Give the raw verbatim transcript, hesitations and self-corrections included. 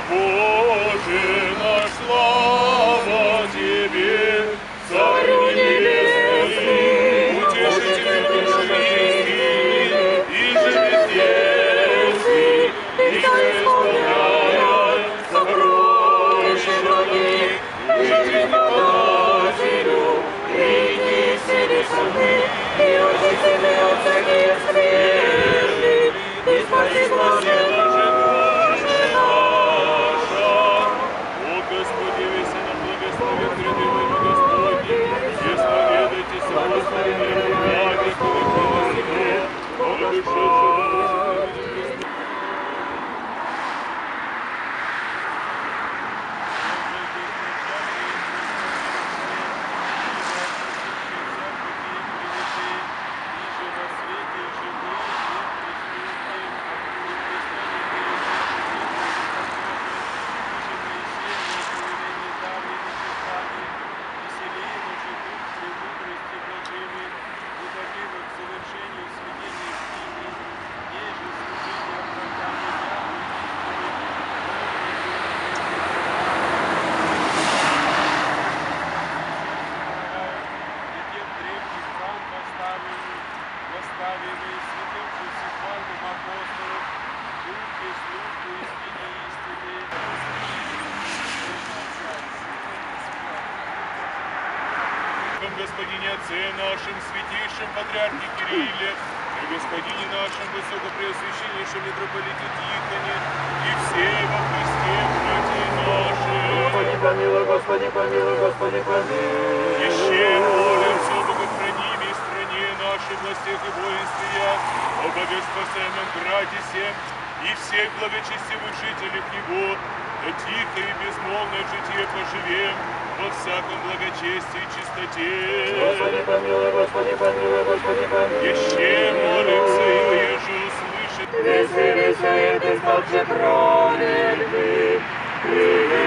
Боже наш, слава Тебе, Царь Небесный, Утешитель души и живет веки, и что исполняя сокровищами, и жизнь подателю, приди все весны, и очистили от всяких смертей, и спаси блаженно живущих наша. О Господи, весело нам благословен гряды войны Господни, исповедайтесь, Господи, мир благо, колокола сего, о душе Господине Отце нашим, святейшем Патриархе Кирилле, и Господине нашем, Высокопреосвященнейшем митрополите Тихоне, и все во Христе, братья наши. Господи помилуй, Господи помилуй, Господи помилуй. Еще молимся о богохранимой стране нашей, властях и воинстве, о богоспасаемом граде всем, и всех благочестивых жителях его, да тихо и безмолвное житие поживем во всяком благочестии и чистоте. Господи помилуй, Господи помилуй, Господи помилуй. Еще молимся, и еже услышит. Веселися, и ты стал же крови,